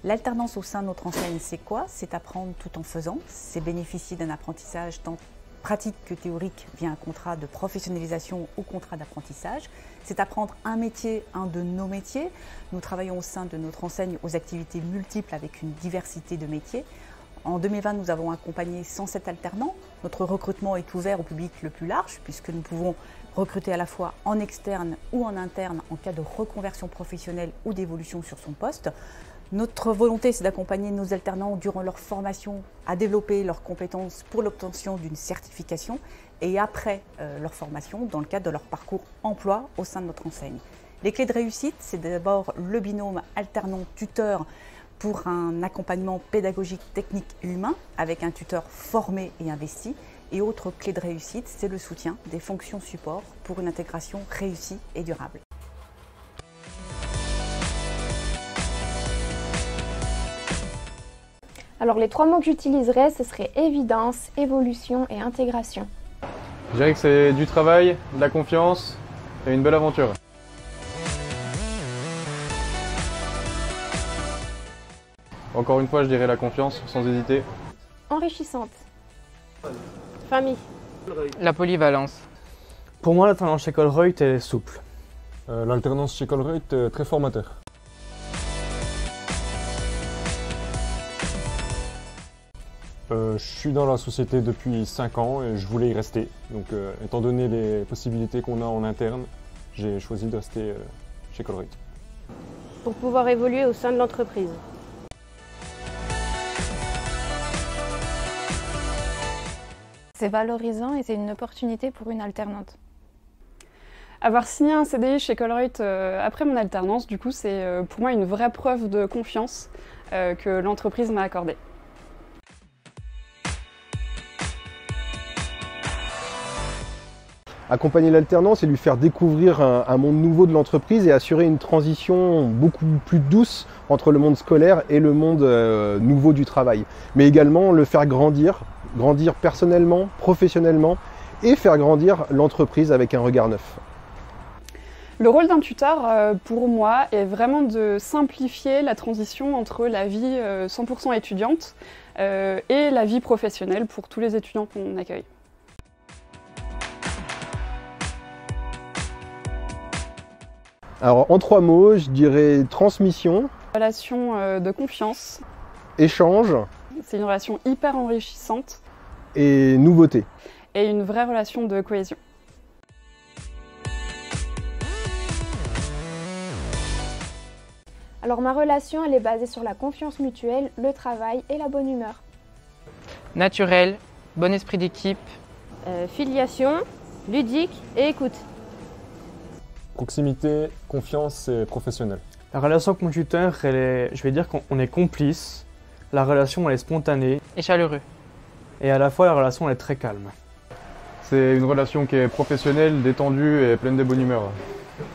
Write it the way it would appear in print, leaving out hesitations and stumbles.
L'alternance au sein de notre enseigne, c'est quoi? C'est apprendre tout en faisant, c'est bénéficier d'un apprentissage tant pratique que théorique via un contrat de professionnalisation ou contrat d'apprentissage. C'est apprendre un métier, un de nos métiers. Nous travaillons au sein de notre enseigne aux activités multiples avec une diversité de métiers. En 2020, nous avons accompagné 107 alternants. Notre recrutement est ouvert au public le plus large puisque nous pouvons recruter à la fois en externe ou en interne en cas de reconversion professionnelle ou d'évolution sur son poste. Notre volonté, c'est d'accompagner nos alternants durant leur formation à développer leurs compétences pour l'obtention d'une certification et après leur formation dans le cadre de leur parcours emploi au sein de notre enseigne. Les clés de réussite, c'est d'abord le binôme alternant-tuteur pour un accompagnement pédagogique, technique et humain avec un tuteur formé et investi. Et autre clé de réussite, c'est le soutien des fonctions support pour une intégration réussie et durable. Alors les 3 mots que j'utiliserais, ce serait évidence, évolution et intégration. Je dirais que c'est du travail, de la confiance et une belle aventure. Encore une fois, je dirais la confiance, sans hésiter. Enrichissante. Famille. La polyvalence. Pour moi, l'alternance chez Colruyt est souple. L'alternance chez Colruyt est très formateur. Je suis dans la société depuis 5 ans et je voulais y rester. Donc, étant donné les possibilités qu'on a en interne, j'ai choisi de rester chez Colruyt. Pour pouvoir évoluer au sein de l'entreprise. C'est valorisant et c'est une opportunité pour une alternante. Avoir signé un CDI chez Colruyt après mon alternance, du coup, c'est pour moi une vraie preuve de confiance que l'entreprise m'a accordée. Accompagner l'alternance et lui faire découvrir un monde nouveau de l'entreprise et assurer une transition beaucoup plus douce entre le monde scolaire et le monde nouveau du travail. Mais également le faire grandir personnellement, professionnellement et faire grandir l'entreprise avec un regard neuf. Le rôle d'un tuteur, pour moi, est vraiment de simplifier la transition entre la vie 100% étudiante et la vie professionnelle pour tous les étudiants qu'on accueille. Alors en 3 mots, je dirais transmission, Relation de confiance, échange c'est une relation hyper enrichissante et nouveauté. et une vraie relation de cohésion. Alors ma relation, elle est basée sur la confiance mutuelle, le travail et la bonne humeur. Naturel, bon esprit d'équipe. Filiation, ludique et écoute. Proximité, confiance et professionnel. La relation avec mon tuteur, je vais dire qu'on est complice. La relation, elle est spontanée. Et chaleureux. Et à la fois, la relation, elle est très calme. C'est une relation qui est professionnelle, détendue et pleine de bonne humeur.